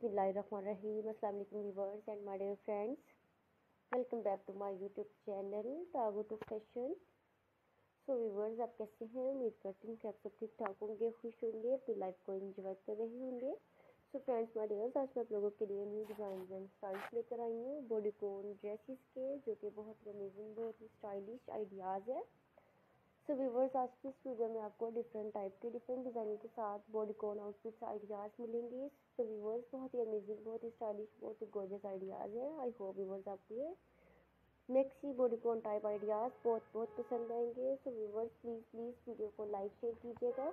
बिस्मिल्लाहिर्रहमानिर्रहीम। अस्सलाम वालेकुम viewers and my dear friends, welcome back to my YouTube channel तागो टू फैशन। सो व्यूअर्स, आप कैसे हैं? उम्मीद करती हूँ कि आप सब ठीक ठाक होंगे, खुश होंगे, अपनी लाइफ को एंजॉय कर रहे होंगे। सो फ्रेंड्स माय डियर्स, आज मैं आप लोगों के लिए न्यू डिज़ाइन एंड स्टाइल्स लेकर आई हूँ बॉडीकॉन ड्रेसेस के, जो कि बहुत ही अमेजिंग, बहुत ही स्टाइलिश आइडियाज़ है। सो व्यूअर्स, आज की इस वीडियो में आपको डिफरेंट टाइप के डिफरेंट डिज़ाइन के साथ बॉडीकॉन आउटफिट्स आइडियाज़ मिलेंगे। सो व्यूअर्स, बहुत ही अमेजिंग, बहुत ही स्टाइलिश, बहुत ही गॉर्जियस आइडियाज़ है। आई होप व्यूअर्स आपको ये मैक्सी बॉडीकॉन टाइप आइडियाज़ बहुत बहुत पसंद आएंगे। सो व्यूअर्स, प्लीज़ वीडियो को लाइक शेयर कीजिएगा,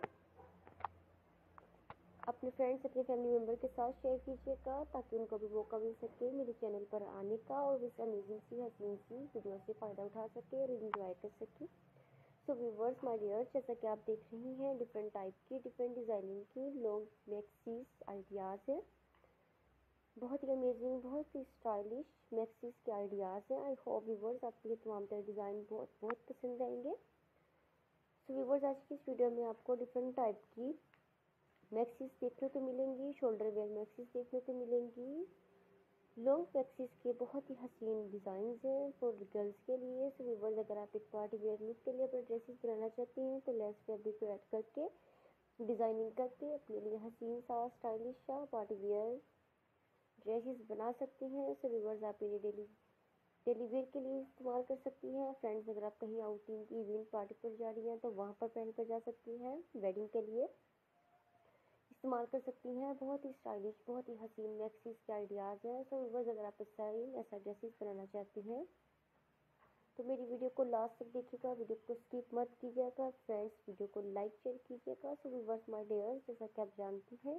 अपने फ्रेंड्स, अपने फैमिली मेम्बर के साथ शेयर कीजिएगा, ताकि उनको भी मौका मिल सके मेरे चैनल पर आने का और इस अमेजिंग सी हसीन सी वीडियो से फ़ायदा उठा सके और इन्जॉय कर सके। सो व्यूअर्स माय डियर, जैसा कि आप देख रही हैं, डिफरेंट टाइप की, डिफरेंट डिज़ाइनिंग की लॉन्ग मैक्सीज आइडियाज़ हैं। बहुत ही अमेजिंग, बहुत ही स्टाइलिश मैक्सीज के आइडियाज़ हैं। आई होप व्यूअर्स आपको ये तमाम तरह डिज़ाइन बहुत बहुत पसंद आएंगे। सो व्यूअर्स, आज की इस वीडियो में आपको डिफरेंट टाइप की मैक्सीज देखने को मिलेंगी, शोल्डर वेयर मैक्सीज देखने को मिलेंगी। लॉन्ग मैक्सीज के बहुत ही हसीन डिज़ाइन हैं फॉर गर्ल्स के लिए। सो व्यूअर्स, अगर आप एक पार्टी वेयर लुक के लिए अपने ड्रेसेस बनाना चाहती हैं तो लेस फैब्रिक को ऐड करके डिज़ाइनिंग करके अपने लिए हसीन सा स्टाइलिश सा पार्टी वेयर ड्रेसेस बना सकती हैं। सो व्यूअर्स, आप इन्हें डेली वेयर के लिए इस्तेमाल कर सकती हैं। फ्रेंड्स, अगर आप कहीं आउटिंग इवेंट पार्टी पर जा रही हैं तो वहाँ पर पहन कर जा सकती हैं, वेडिंग के लिए इस्तेमाल कर सकती हैं। बहुत ही स्टाइलिश, बहुत ही हसीन मैक्सीज के आइडियाज़ हैं। सो व्यूअर्स, अगर आप स्टाइल ऐसा ड्रेसेस बनाना चाहती हैं तो मेरी वीडियो को लास्ट तक देखिएगा, वीडियो को स्किप मत कीजिएगा। फ्रेंड्स, वीडियो को लाइक शेयर कीजिएगा। सो व्यूअर्स माय डियर्स, जैसा कि आप जानती हैं,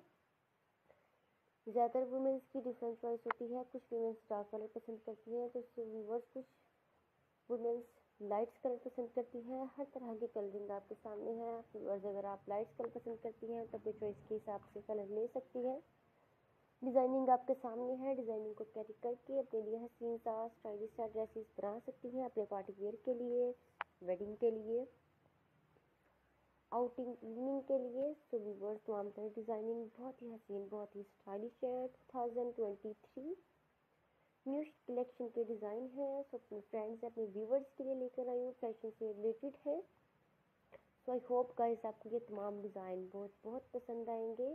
ज़्यादातर वुमेंस की डिफरेंट चॉइस होती है। कुछ वुमेंस डार्क कलर पसंद करती हैं तो व्यूअर्स कुछ वुमेंस लाइट्स कलर पसंद करती हैं। हर तरह की कलरिंग आपके सामने है। व्यूअर्स, अगर आप लाइट्स कलर पसंद करती हैं तो अपनी चॉइस के हिसाब से कलर ले सकती हैं। डिज़ाइनिंग आपके सामने है, डिज़ाइनिंग को कैरी करके अपने लिए हसीन सा स्टाइलिश सा ड्रेसेस बना सकती हैं, अपने पार्टी वेयर के लिए, वेडिंग के लिए, आउटिंग इवनिंग के लिए। सो व्यूअर्स, तमाम तरह डिज़ाइनिंग बहुत ही हसीन, बहुत ही स्टाइलिश है। 2023 न्यू कलेक्शन के डिज़ाइन है। सो अपने फ्रेंड्स, अपने व्यूवर्स के लिए लेकर आई हूँ, फैशन से रिलेटेड है। सो आई होप गाइस आपको ये तमाम डिज़ाइन बहुत बहुत पसंद आएंगे।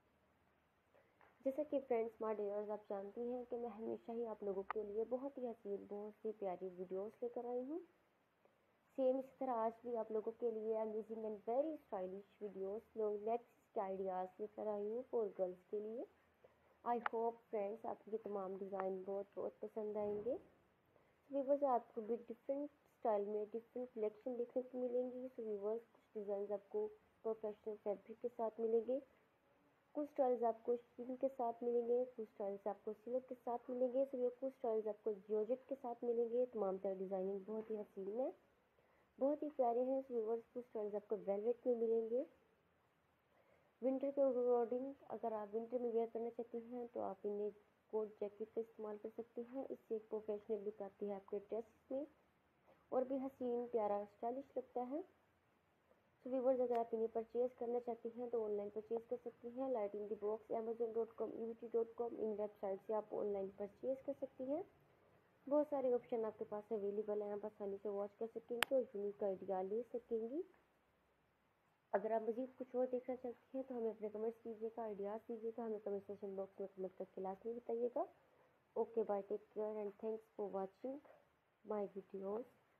जैसा कि फ्रेंड्स माय डियर्स, आप जानती हैं कि मैं हमेशा ही आप लोगों के लिए बहुत ही हसीन, बहुत सी प्यारी वीडियोस लेकर आई हूँ। सेम इसी तरह आज भी आप लोगों के लिए amazing and very stylish videos, long maxis के आइडियाज़ लेकर आई हूँ फॉर गर्ल्स के लिए। आई होप फ्रेंड्स आपको ये तमाम डिज़ाइन बहुत बहुत पसंद आएंगे। व्यूवर्स, आपको भी डिफरेंट स्टाइल में डिफरेंट कलेक्शन देखने को मिलेंगी। सो व्यूवर्स, कुछ डिज़ाइन आपको प्रोफेशनल फैब्रिक के साथ मिलेंगे, कुछ स्टाइल्स आपको स्टिचिंग के साथ मिलेंगे, कुछ स्टाइल्स आपको सिल्क के साथ मिलेंगे, सो कुछ स्टाइल्स आपको जॉर्जेट के साथ मिलेंगे। तमाम तरह डिज़ाइनिंग बहुत ही हसीन है, बहुत ही प्यारे हैं। सो व्यूवर्स, कुछ स्टाइल्स आपको वेलवेट में मिलेंगे। विंटर के अकॉर्डिंग अगर आप विंटर में वेयर करना चाहती हैं तो आप इन्हें कोट जैकेट का इस्तेमाल कर सकती हैं। इससे एक प्रोफेशनल लुक आती है आपके ड्रेस में और भी हसीन, प्यारा, स्टाइलिश लगता है। सो व्यूवर्स, अगर आप इन्हें परचेज़ करना चाहती हैं तो ऑनलाइन परचेज़ कर सकती हैं। Light in the box, amazon.com, evt.com, इन वेबसाइट से आप ऑनलाइन परचेज़ कर सकती हैं। बहुत सारे ऑप्शन आपके पास अवेलेबल हैं, आप आसानी से वॉच कर सकेंगी और यूनिक आइडिया ले सकेंगी। अगर आप मज़ीद कुछ और देखना चाहती हैं तो हमें अपने कमेंट्स कीजिएगा, आइडियाज़ दीजिएगा, हमें कमेंट सेक्शन बॉक्स में कमेंट करके लाजमी बताइएगा। Okay bye, take care and thanks for watching my videos.